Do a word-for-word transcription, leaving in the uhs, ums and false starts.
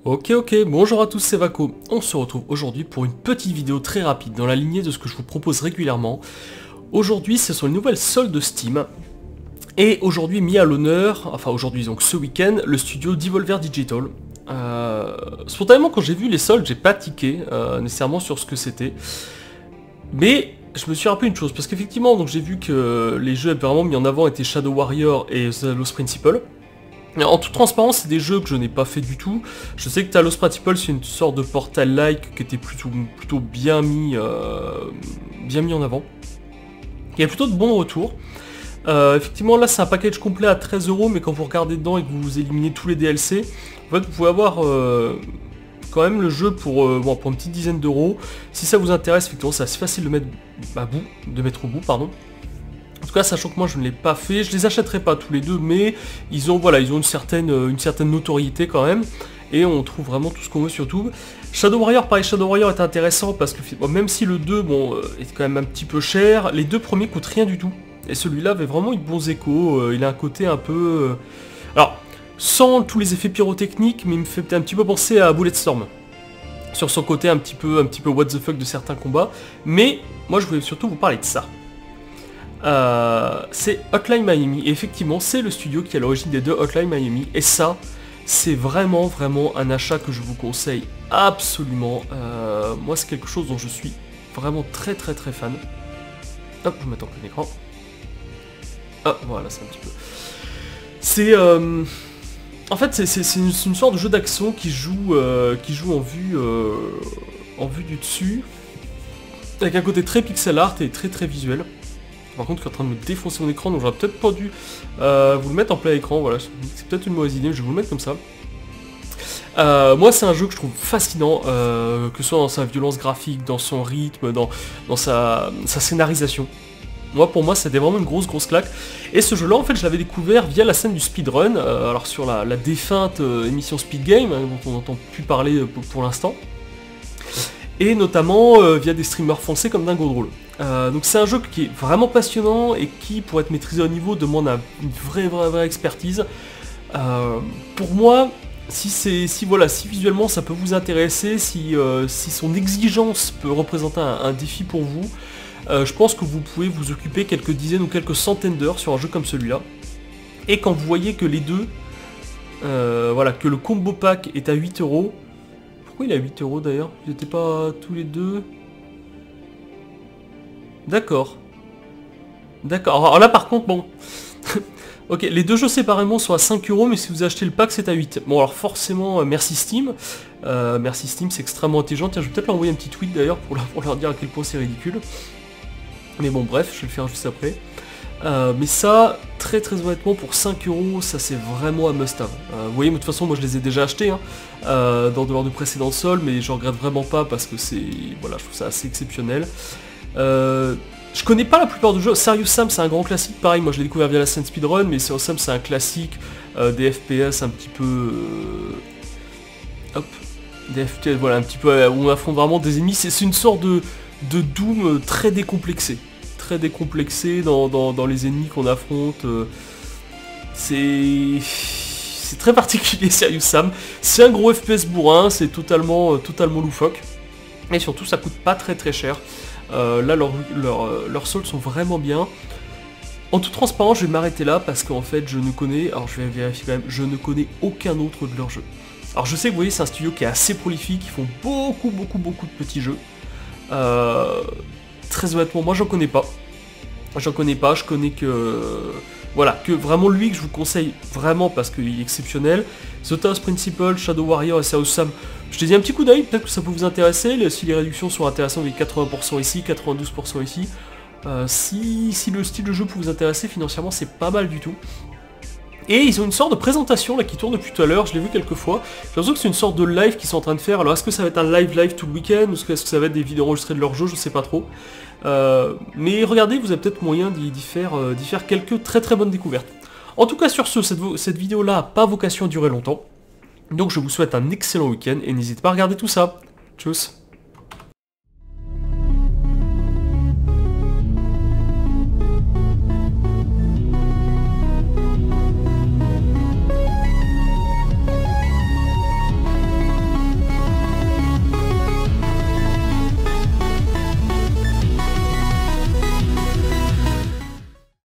Ok ok, bonjour à tous, c'est Vako. On se retrouve aujourd'hui pour une petite vidéo très rapide dans la lignée de ce que je vous propose régulièrement. Aujourd'hui ce sont les nouvelles soldes Steam. Et aujourd'hui mis à l'honneur, enfin aujourd'hui donc ce week-end, le studio Devolver Digital. Euh, spontanément quand j'ai vu les soldes, j'ai pas tiqué euh, nécessairement sur ce que c'était. Mais je me suis rappelé une chose, parce qu'effectivement donc j'ai vu que les jeux vraiment mis en avant étaient Shadow Warrior et The Lost Principle. En toute transparence, c'est des jeux que je n'ai pas fait du tout. Je sais que Talos Principle, c'est une sorte de Portal-like qui était plutôt, plutôt bien, mis, euh, bien mis en avant. Il y a plutôt de bons retours. Euh, effectivement, là, c'est un package complet à treize euros, mais quand vous regardez dedans et que vous éliminez tous les D L C, en fait, vous pouvez avoir euh, quand même le jeu pour, euh, bon, pour une petite dizaine d'euros. Si ça vous intéresse, effectivement, c'est assez facile de mettre à bout, de mettre au bout, pardon. En tout cas, sachant que moi je ne l'ai pas fait, je les achèterai pas tous les deux, mais ils ont voilà, ils ont une certaine, une certaine notoriété quand même, et on trouve vraiment tout ce qu'on veut sur YouTube. Shadow Warrior, pareil, Shadow Warrior est intéressant parce que bon, même si le deux bon, euh, est quand même un petit peu cher, les deux premiers coûtent rien du tout. Et celui-là avait vraiment eu de bons échos, euh, il a un côté un peu... Euh... Alors, sans tous les effets pyrotechniques, mais il me fait peut-être un petit peu penser à Bulletstorm. Sur son côté un petit peu, un petit peu what the fuck de certains combats, mais moi je voulais surtout vous parler de ça. Euh, c'est Hotline Miami, et effectivement c'est le studio qui est à l'origine des deux Hotline Miami, et ça c'est vraiment vraiment un achat que je vous conseille absolument. Euh, moi c'est quelque chose dont je suis vraiment très très très fan. Hop, je vais mettre en plein écran. Ah voilà, c'est un petit peu... C'est... Euh... En fait c'est une, une sorte de jeu d'action qui joue euh, qui joue en vue, euh, en vue du dessus, avec un côté très pixel art et très très visuel. Par contre, je suis en train de me défoncer mon écran, donc j'aurais peut-être pas dû euh, vous le mettre en plein écran, voilà, c'est peut-être une mauvaise idée, mais je vais vous le mettre comme ça. Euh, moi, c'est un jeu que je trouve fascinant, euh, que ce soit dans sa violence graphique, dans son rythme, dans, dans sa, sa scénarisation. Moi, pour moi, c'était vraiment une grosse, grosse claque. Et ce jeu-là, en fait, je l'avais découvert via la scène du speedrun, euh, alors sur la, la défunte euh, émission Speed Game, hein, dont on n'entend plus parler euh, pour, pour l'instant. Et notamment euh, via des streamers français comme Dingo Drôle. Euh, donc c'est un jeu qui est vraiment passionnant et qui, pour être maîtrisé au niveau, demande un, une vraie, vraie, vraie expertise. Euh, pour moi, si c'est, si voilà, si visuellement ça peut vous intéresser, si, euh, si son exigence peut représenter un, un défi pour vous, euh, je pense que vous pouvez vous occuper quelques dizaines ou quelques centaines d'heures sur un jeu comme celui-là. Et quand vous voyez que les deux, euh, voilà, que le combo pack est à huit euros. Pourquoi il est à huit euros d'ailleurs? Ils n'étaient pas tous les deux? D'accord. D'accord. Alors là par contre, bon. Ok, les deux jeux séparément sont à cinq euros, mais si vous achetez le pack, c'est à huit. Bon alors forcément, euh, merci Steam. Euh, merci Steam, c'est extrêmement intelligent. Tiens, je vais peut-être leur envoyer un petit tweet d'ailleurs pour, leur, pour leur dire à quel point c'est ridicule. Mais bon bref, je vais le faire juste après. Euh, mais ça, très très honnêtement, pour cinq euros, ça c'est vraiment un must-have. Euh, vous voyez, de toute façon, moi je les ai déjà achetés hein, euh, dans lors de précédents soldes, mais je regrette vraiment pas parce que c'est, voilà, je trouve ça assez exceptionnel. Euh, je connais pas la plupart de jeux. Serious Sam, c'est un grand classique. Pareil, moi je l'ai découvert via la scène speedrun, mais Serious Sam, c'est un classique euh, des F P S un petit peu, euh, hop, des F P S, voilà, un petit peu où on affronte vraiment des ennemis. C'est une sorte de de Doom très décomplexé. décomplexé dans, dans, dans les ennemis qu'on affronte. Euh, c'est c'est très particulier Serious Sam. C'est un gros F P S bourrin, c'est totalement, euh, totalement loufoque. Et surtout ça coûte pas très très cher. Euh, là leurs leur, leur soldes sont vraiment bien. En toute transparence je vais m'arrêter là parce qu'en fait je ne connais, alors je vais vérifier quand même, je ne connais aucun autre de leurs jeux. Alors je sais que vous voyez c'est un studio qui est assez prolifique, ils font beaucoup beaucoup beaucoup de petits jeux. Euh, très honnêtement moi j'en connais pas. J'en connais pas, je connais que... Voilà, que vraiment lui que je vous conseille vraiment parce qu'il est exceptionnel. The Talos Principle, Shadow Warrior et Serious Sam, je te dis un petit coup d'œil, peut-être que ça peut vous intéresser, si les réductions sont intéressantes avec quatre-vingts pour cent ici, quatre-vingt-douze pour cent ici. Euh, si, si le style de jeu peut vous intéresser, financièrement c'est pas mal du tout. Et ils ont une sorte de présentation là qui tourne depuis tout à l'heure, je l'ai vu quelques fois. J'ai l'impression que c'est une sorte de live qu'ils sont en train de faire. Alors est-ce que ça va être un live live tout le week-end, ou est-ce que ça va être des vidéos enregistrées de leur jeu, je sais pas trop. Euh, mais regardez, vous avez peut-être moyen d'y faire, euh, d'y faire quelques très très bonnes découvertes. En tout cas sur ce, cette, cette vidéo là n'a pas vocation à durer longtemps. Donc je vous souhaite un excellent week-end et n'hésitez pas à regarder tout ça. Tchuss.